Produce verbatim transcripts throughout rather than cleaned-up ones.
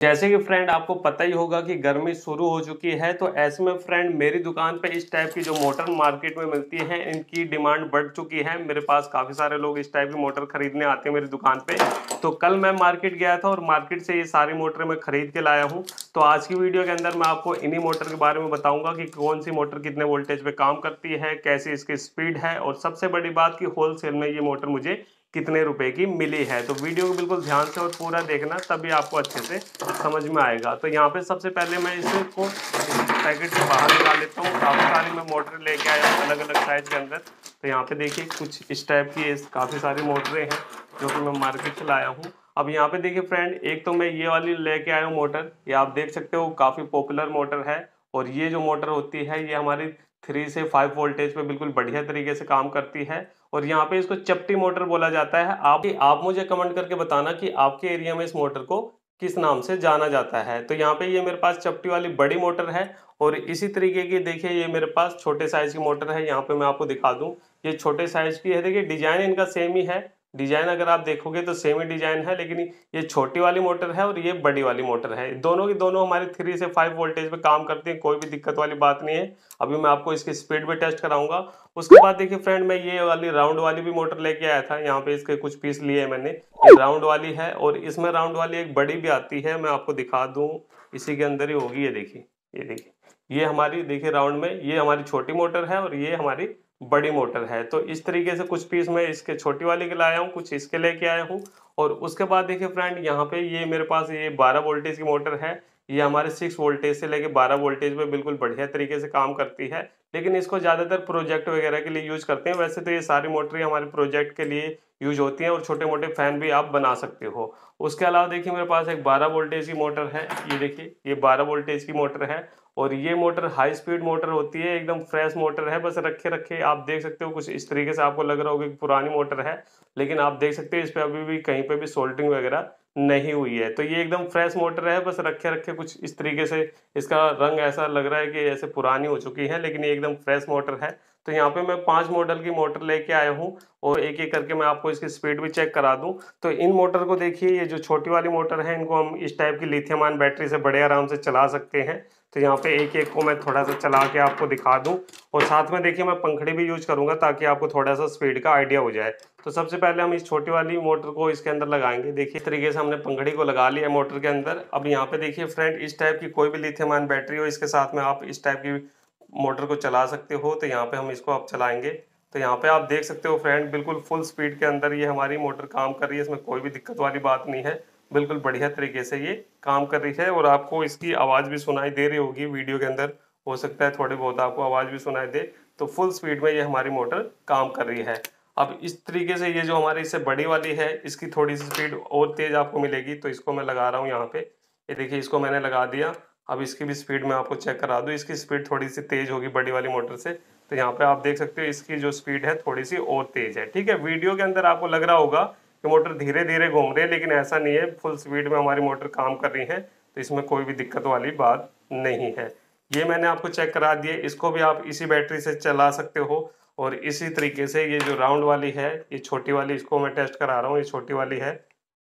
जैसे कि फ्रेंड आपको पता ही होगा कि गर्मी शुरू हो चुकी है, तो ऐसे में फ्रेंड मेरी दुकान पे इस टाइप की जो मोटर मार्केट में मिलती है इनकी डिमांड बढ़ चुकी है। मेरे पास काफ़ी सारे लोग इस टाइप की मोटर खरीदने आते हैं मेरी दुकान पे। तो कल मैं मार्केट गया था और मार्केट से ये सारी मोटर मैं खरीद के लाया हूँ। तो आज की वीडियो के अंदर मैं आपको इन्हीं मोटर के बारे में बताऊंगा कि कौन सी मोटर कितने वोल्टेज पे काम करती है, कैसी इसकी स्पीड है, और सबसे बड़ी बात कि होलसेल में ये मोटर मुझे कितने रुपए की मिली है। तो वीडियो को बिल्कुल ध्यान से और पूरा देखना, तभी आपको अच्छे से समझ में आएगा। तो यहाँ पे सबसे पहले मैं इसको पैकेट से बाहर निकाल लेता हूँ। काफ़ी सारी मैं मोटर लेके आया हूँ अलग अलग साइज के अंदर। तो यहाँ पे देखिए कुछ इस टाइप की काफ़ी सारी मोटरें हैं जो कि मैं मार्केट से लाया हूँ। अब यहाँ पे देखिए फ्रेंड, एक तो मैं ये वाली लेके आया हूँ मोटर, ये आप देख सकते हो काफ़ी पॉपुलर मोटर है। और ये जो मोटर होती है ये हमारी थ्री से फाइव वोल्टेज पे बिल्कुल बढ़िया तरीके से काम करती है। और यहाँ पे इसको चपटी मोटर बोला जाता है। आप आप मुझे कमेंट करके बताना कि आपके एरिया में इस मोटर को किस नाम से जाना जाता है। तो यहाँ पे ये मेरे पास चपटी वाली बड़ी मोटर है। और इसी तरीके की देखिए ये मेरे पास छोटे साइज की मोटर है। यहाँ पे मैं आपको दिखा दूं, ये छोटे साइज की है। देखिए डिजाइन इनका सेम ही है, डिजाइन अगर आप देखोगे तो सेम ही डिजाइन है, लेकिन ये छोटी वाली मोटर है और ये बड़ी वाली मोटर है। दोनों की दोनों हमारी थ्री से फाइव वोल्टेज पे काम करती है, कोई भी दिक्कत वाली बात नहीं है। अभी मैं आपको इसकी स्पीड भी टेस्ट कराऊंगा। उसके बाद देखिए फ्रेंड, मैं ये वाली राउंड वाली भी मोटर लेके आया था। यहाँ पे इसके कुछ पीस लिए हैं मैंने। ये राउंड वाली है और इसमें राउंड वाली एक बड़ी भी आती है, मैं आपको दिखा दूं, इसी के अंदर ही होगी। ये देखिए, ये देखिए ये हमारी देखिए राउंड में ये हमारी छोटी मोटर है और ये हमारी बड़ी मोटर है। तो इस तरीके से कुछ पीस मैं इसके छोटी वाली के लाया हूँ, कुछ इसके लेके आया हूँ। और उसके बाद देखिए फ्रेंड, यहाँ पे ये मेरे पास ये बारह वोल्टेज की मोटर है। ये हमारे सिक्स वोल्टेज से लेके बारह वोल्टेज में बिल्कुल बढ़िया तरीके से काम करती है। लेकिन इसको ज़्यादातर प्रोजेक्ट वगैरह के लिए यूज करते हैं। वैसे तो ये सारी मोटरें हमारे प्रोजेक्ट के लिए यूज होती हैं और छोटे मोटे फैन भी आप बना सकते हो। उसके अलावा देखिए मेरे पास एक बारह वोल्टेज की मोटर है। ये देखिए ये बारह वोल्टेज की मोटर है और ये मोटर हाई स्पीड मोटर होती है, एकदम फ्रेश मोटर है। बस रखे रखे आप देख सकते हो कुछ इस तरीके से, आपको लग रहा होगा कि पुरानी मोटर है, लेकिन आप देख सकते हो इस पे अभी भी कहीं पे भी सोल्डरिंग वगैरह नहीं हुई है। तो ये एकदम फ्रेश मोटर है, बस रखे रखे कुछ इस तरीके से इसका रंग ऐसा लग रहा है कि ऐसे पुरानी हो चुकी है, लेकिन ये एकदम फ्रेश मोटर है। तो यहाँ पे मैं पांच मॉडल की मोटर लेके आया हूँ और एक एक करके मैं आपको इसकी स्पीड भी चेक करा दूं। तो इन मोटर को देखिए, ये जो छोटी वाली मोटर है इनको हम इस टाइप की लिथियम आयन बैटरी से बड़े आराम से चला सकते हैं। तो यहाँ पे एक एक को मैं थोड़ा सा चला के आपको दिखा दूं। और साथ में देखिए मैं पंखड़ी भी यूज करूंगा ताकि आपको थोड़ा सा स्पीड का आइडिया हो जाए। तो सबसे पहले हम इस छोटी वाली मोटर को इसके अंदर लगाएंगे। देखिए इस तरीके से हमने पंखड़ी को लगा लिया मोटर के अंदर। अब यहाँ पे देखिए फ्रेंड, इस टाइप की कोई भी लिथियम आयन बैटरी हो, इसके साथ में आप इस टाइप की मोटर को चला सकते हो। तो यहाँ पे हम इसको अब चलाएंगे। तो यहाँ पे आप देख सकते हो फ्रेंड, बिल्कुल फुल स्पीड के अंदर ये हमारी मोटर काम कर रही है। इसमें कोई भी दिक्कत वाली बात नहीं है, बिल्कुल बढ़िया तरीके से ये काम कर रही है। और आपको इसकी आवाज़ भी सुनाई दे रही होगी वीडियो के अंदर, हो सकता है थोड़ी बहुत आपको आवाज़ भी सुनाई दे। तो फुल स्पीड में ये हमारी मोटर काम कर रही है। अब इस तरीके से ये जो हमारी इससे बड़ी वाली है, इसकी थोड़ी सी स्पीड और तेज़ आपको मिलेगी। तो इसको मैं लगा रहा हूँ यहाँ पे, ये देखिए इसको मैंने लगा दिया। अब इसकी भी स्पीड मैं आपको चेक करा दूँ, इसकी स्पीड थोड़ी सी तेज़ होगी बड़ी वाली मोटर से। तो यहाँ पे आप देख सकते हो इसकी जो स्पीड है थोड़ी सी और तेज़ है। ठीक है, वीडियो के अंदर आपको लग रहा होगा कि मोटर धीरे धीरे घूम रही है, लेकिन ऐसा नहीं है, फुल स्पीड में हमारी मोटर काम कर रही है। तो इसमें कोई भी दिक्कत वाली बात नहीं है। ये मैंने आपको चेक करा दिए। इसको भी आप इसी बैटरी से चला सकते हो। और इसी तरीके से ये जो राउंड वाली है, ये छोटी वाली, इसको मैं टेस्ट करा रहा हूँ। ये छोटी वाली है,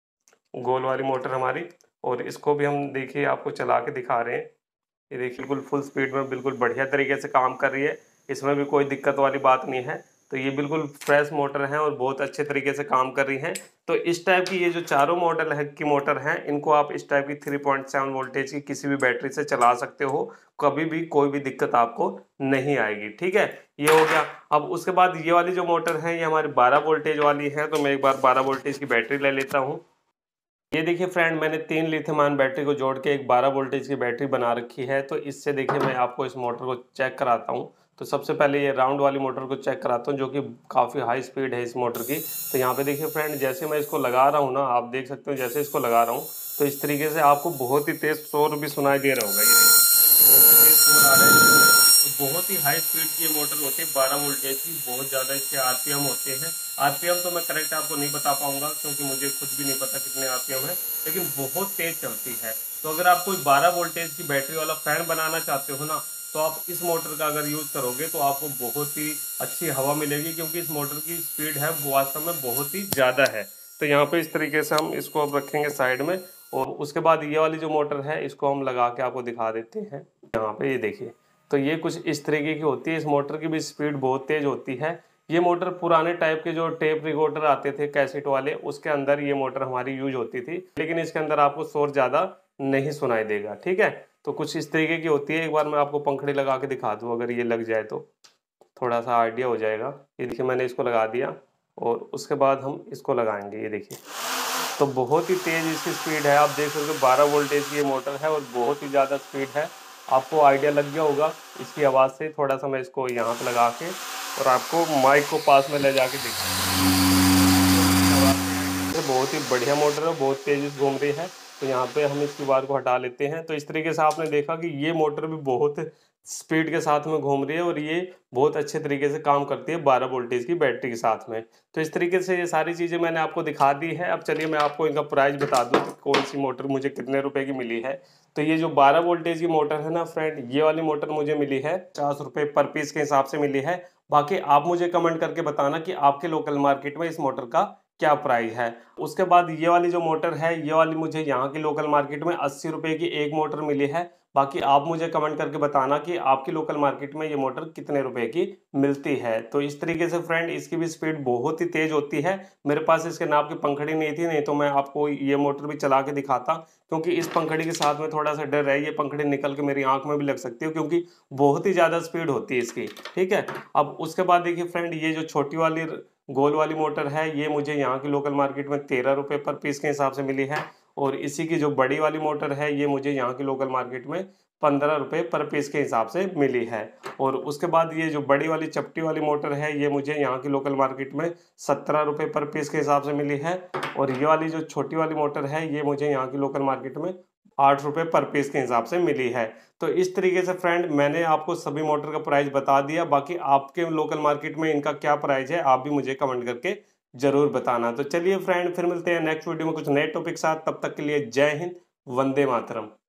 गोल वाली मोटर हमारी, और इसको भी हम देखिए आपको चला के दिखा रहे हैं। ये देखिए बिल्कुल फुल स्पीड में बिल्कुल बढ़िया तरीके से काम कर रही है, इसमें भी कोई दिक्कत वाली बात नहीं है। तो ये बिल्कुल फ्रेश मोटर है और बहुत अच्छे तरीके से काम कर रही हैं। तो इस टाइप की ये जो चारों मॉडल है की मोटर हैं, इनको आप इस टाइप की थ्री पॉइंट सेवन वोल्टेज की किसी भी बैटरी से चला सकते हो, कभी भी कोई भी दिक्कत आपको नहीं आएगी। ठीक है, ये हो गया। अब उसके बाद ये वाली जो मोटर है ये हमारी बारह वोल्टेज वाली है। तो मैं एक बार बारह वोल्टेज की बैटरी ले लेता हूँ। ये देखिए फ्रेंड, मैंने तीन लिथियम आयन बैटरी को जोड़ के एक बारह वोल्टेज की बैटरी बना रखी है। तो इससे देखिए मैं आपको इस मोटर को चेक कराता हूँ। तो सबसे पहले ये राउंड वाली मोटर को चेक कराता हूँ, जो कि काफ़ी हाई स्पीड है इस मोटर की। तो यहाँ पे देखिए फ्रेंड, जैसे मैं इसको लगा रहा हूँ ना, आप देख सकते हो जैसे इसको लगा रहा हूँ तो इस तरीके से आपको बहुत ही तेज शोर भी सुनाई दे रहा होगा। ये देखिए बहुत ही तेज शोर आ रहा है। तो बहुत ही हाई स्पीड की ये मोटर होती है, बारह वोल्टेज की। बहुत ज़्यादा इसके आरपीएम होते हैं। आरपीएम तो मैं करेक्ट आपको नहीं बता पाऊंगा, क्योंकि मुझे खुद भी नहीं पता कितने आरपीएम है, लेकिन बहुत तेज चलती है। तो अगर आप कोई बारह वोल्टेज की बैटरी वाला फैन बनाना चाहते हो ना, तो आप इस मोटर का अगर यूज करोगे तो आपको बहुत ही अच्छी हवा मिलेगी, क्योंकि इस मोटर की स्पीड है वास्तव में बहुत ही ज्यादा है। तो यहाँ पे इस तरीके से हम इसको अब रखेंगे साइड में। और उसके बाद ये वाली जो मोटर है इसको हम लगा के आपको दिखा देते हैं। यहाँ पे ये देखिए, तो ये कुछ इस तरीके की होती है। इस मोटर की भी स्पीड बहुत तेज होती है। ये मोटर पुराने टाइप के जो टेप रिकॉर्डर आते थे कैसेट वाले, उसके अंदर ये मोटर हमारी यूज होती थी, लेकिन इसके अंदर आपको शोर ज़्यादा नहीं सुनाई देगा। ठीक है, तो कुछ इस तरीके की होती है। एक बार मैं आपको पंखड़ी लगा के दिखा दूँ, अगर ये लग जाए तो थोड़ा सा आइडिया हो जाएगा। ये देखिए मैंने इसको लगा दिया और उसके बाद हम इसको लगाएंगे। ये देखिए, तो बहुत ही तेज़ इसकी स्पीड है। आप देख सकते हो बारह वोल्टेज की ये मोटर है और बहुत ही ज़्यादा स्पीड है। आपको आइडिया लग गया होगा इसकी आवाज़ से। थोड़ा सा मैं इसको यहाँ पे लगा के और आपको माइक को पास में ले जाके दिखा। बहुत ही बढ़िया मोटर है, बहुत तेज़ी से घूम रही है। तो यहाँ पे हम इसकी वायर को हटा लेते हैं। तो इस तरीके से आपने देखा कि ये मोटर भी बहुत स्पीड के साथ में घूम रही है और ये बहुत अच्छे तरीके से काम करती है बारह वोल्टेज की बैटरी के साथ में। तो इस तरीके से ये सारी चीज़ें मैंने आपको दिखा दी है। अब चलिए मैं आपको इनका प्राइस बता दूं कि कौन सी मोटर मुझे कितने रुपए की मिली है। तो ये जो बारह वोल्टेज की मोटर है ना फ्रेंड, ये वाली मोटर मुझे मिली है पचास रुपये पर पीस के हिसाब से मिली है। बाकी आप मुझे कमेंट करके बताना कि आपके लोकल मार्केट में इस मोटर का क्या प्राइस है। उसके बाद ये वाली जो मोटर है, ये वाली मुझे यहाँ की लोकल मार्केट में अस्सी रुपए की एक मोटर मिली है। बाकी आप मुझे कमेंट करके बताना कि आपकी लोकल मार्केट में ये मोटर कितने रुपए की मिलती है। तो इस तरीके से फ्रेंड इसकी भी स्पीड बहुत ही तेज होती है। मेरे पास इसके नाप की पंखड़ी नहीं थी, नहीं तो मैं आपको ये मोटर भी चला के दिखाता, क्योंकि इस पंखड़ी के साथ में थोड़ा सा डर है, ये पंखड़ी निकल के मेरी आंख में भी लग सकती है, क्योंकि बहुत ही ज़्यादा स्पीड होती है इसकी। ठीक है, अब उसके बाद देखिए फ्रेंड, ये जो छोटी वाली गोल वाली मोटर है, ये मुझे यहाँ की लोकल मार्केट में तेरह रुपये पर पीस के हिसाब से मिली है। और इसी की जो बड़ी वाली मोटर है, ये मुझे यहाँ की लोकल मार्केट में पंद्रह रुपये पर पीस के हिसाब से मिली है। और उसके बाद ये जो बड़ी वाली चपटी वाली मोटर है, ये मुझे यहाँ की लोकल मार्केट में सत्रह रुपये पर पीस के हिसाब से मिली है। और ये वाली जो छोटी वाली मोटर है, ये मुझे यहाँ की लोकल मार्केट में आठ रुपये पर पीस के हिसाब से मिली है। तो इस तरीके से फ्रेंड मैंने आपको सभी मोटर का प्राइस बता दिया। बाकी आपके लोकल मार्केट में इनका क्या प्राइस है, आप भी मुझे कमेंट करके जरूर बताना। तो चलिए फ्रेंड, फिर मिलते हैं नेक्स्ट वीडियो में कुछ नए टॉपिक साथ। तब तक के लिए जय हिंद, वंदे मातरम।